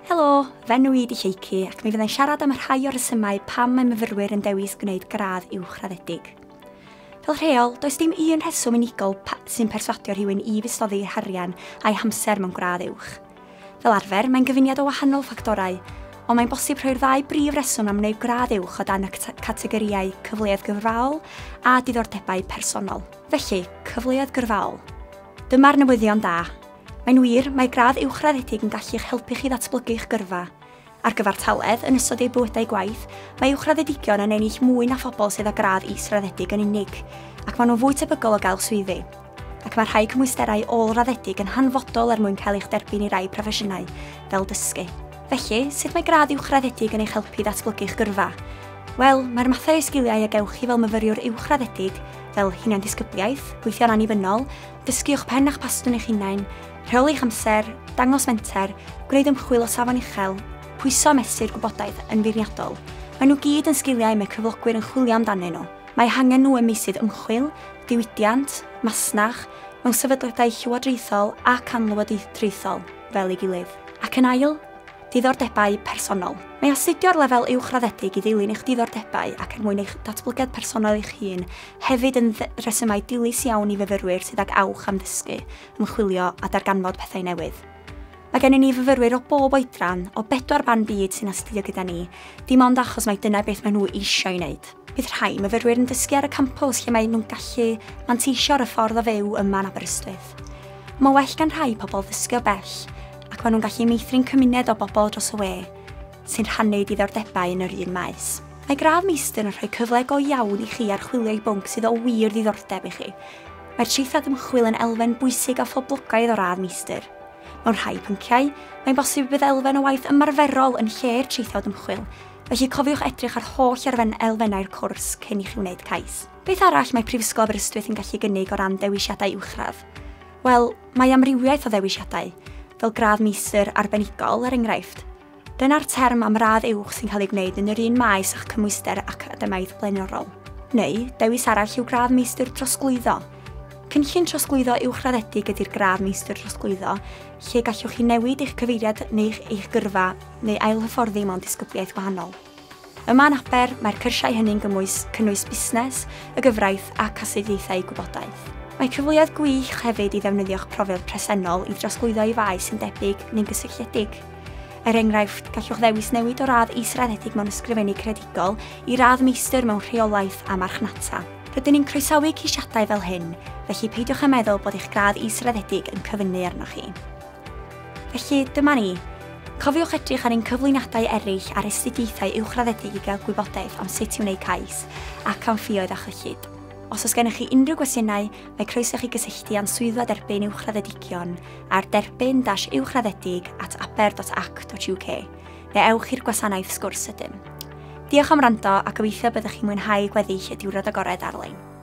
Helo, fenw i di Lleici ac mi fyddai'n siarad am y rhai o'r resymau pam mae myfyrwyr yn dewis gwneud gradd uwchraddedig. Fel rheol, does dim un rheswm unigol sy'n perswadio rhywun i fusoddi harian a'i hamser mewn gradd uwch. Fel arfer, mae'n gyfuniad o wahanol ffactorau, ond mae'n bosib rhoi'r ddau brif reswm am wneud gradd uwch o dan y categoriau cyfleoedd gyrfaol a diddordebau personol. Felly, cyfleoedd gyrfaol. Dyma'r newyddion da. Mae'n wir, mae gradd uwchraddedig yn gallu'ch helpu chi ddatblygu eich gyrfa. Ar gyfartaledd, yn ystod eu bywydau gwaith, mae uwchraddedigion yn ennill mwy na phobl sydd â gradd israddedig yn unig, ac maen nhw'n fwy tebygol o gael swyddi. Ac mae rhai cymwysterau ôl-raddedig yn hanfodol er mwyn cael eich derbyn i rai proffesiynau, fel dysgu. Felly, sut mae gradd uwchraddedig yn eich helpu ddatblygu eich gyrfa? Wel, mae'r mathau o sgiliau a gewch chi fel myfyriwr uwchraddedig, fel hunian disgybliaeth, gweithio'n annibynnol, dysgu'ch pen a'ch pastwn eich hunain, rheoli'ch amser, dangos menter, gwneud ymchwil o safon uchel, pwyso a mesur gwybodaeth yn feirniadol. Maen nhw gyd yn sgiliau mae cyflogwyr yn chwilio amdanyn nhw. Mae hangen nhw ym meysydd ymchwil, diwydiant, masnach, mewn sefydliadau llywodraethol ac anlywodraethol fel ei gilydd. Ac yn ail, diddordebau personol. Mae astudio'r lefel uwchraddedig i ddilyn eich diddordebau ac er mwyn eich datblygiad personol eich hun hefyd yn resymau dilys iawn i fyfyrwyr sydd ag awch am ddysgu, ymchwilio a darganfod pethau newydd. Mae gennym ni fyfyrwyr o bob oedran, o 4 ban byd sy'n astudio gyda ni, dim ond achos mae dyna beth maen nhw eisiau wneud. Bydd rhai myfyrwyr yn dysgu ar y campws lle mae nhw'n gallu manteisio'r y ffordd o fyw yma yn Aberystwyth. Mae well gan rhai pobl ddysgu o bell, ac maen nhw'n gallu meithrin cymuned o bobl dros y we, sy'n rhannu diddordebau yn yr un maes. Mae gradd meistr yn rhoi cyfle go iawn i chi archwilio i bwnc sydd o wir ddiddordeb i chi. Mae'r traethawd ymchwil yn elfen bwysig a phoblogaidd o radd meistr. Mewn rhai pynciau, mae'n bosib bydd elfen o waith ymarferol yn lle'r traethawd ymchwil, felly cofiwch edrych ar holl elfennau'r cwrs cyn i chi wneud cais. Beth arall mae Prifysgol Aberystwyth yn gallu gynnig o ran dewisiadau uwchradd? Wel, mae amrywiaeth o ddewisiadau, fel gradd meistr arbenigol er enghraifft. Dyna'r term am radd uwch sy'n cael ei gwneud yn yr un maes a'ch cymwyster academaidd blaenorol. Neu, dewis arall yw gradd meistr trosglwyddo. Cynllun trosglwyddo uwchraddedig ydy'r gradd meistr trosglwyddo, lle gallwch chi newid eich cyfeiriad neu eich gyrfa neu ailhyfforddi mewn disgybliaeth gwahanol. Yma yn Aber, mae'r cyrsiau hynny'n cynnwys busnes, y gyfraith ac astudiaethau gwybodaeth. Mae cyfleoedd gwych hefyd i ddefnyddio'ch profiad presennol i drosglwyddo i faes sy'n debyg neu'n gysylltiedig. Er enghraifft, gallwch ddewis newid o radd israddedig mewn ysgrifennu credigol i radd meistr mewn rheolaeth a marchnata. Rydyn ni'n croesawu ceisiadau fel hyn, felly peidiwch â meddwl bod eich gradd israddedig yn cyfynnu arnoch chi. Felly, dyma ni. Cofiwch edrych ar ein cyflwyniadau eraill ar astudiaethau uwchraddedig i gael gwybodaeth am sut i wneud cais ac am ffïoedd a chyllid. Os oes gennych chi unrhyw gwestiynau, mae croeso chi gysylltu â'n swyddfa derbyn uwchraddedigion ar derbyn-uwchraddedig@aber.ac.uk neu ewch i'r gwasanaeth sgwrs ydym. Diolch am wrando a gobeithio byddwch chi'n mwynhau gweddill y diwrnod agored ar-lein.